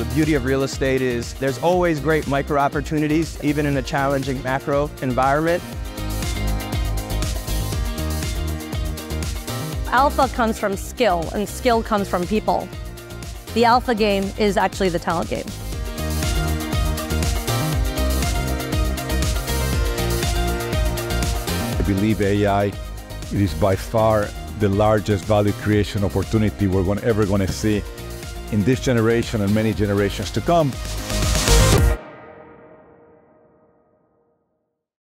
beauty of real estate is there's always great micro opportunities, even in a challenging macro environment. Alpha comes from skill, and skill comes from people. The alpha game is actually the talent game. I believe AI it is by far the largest value creation opportunity we're ever going to see in this generation and many generations to come.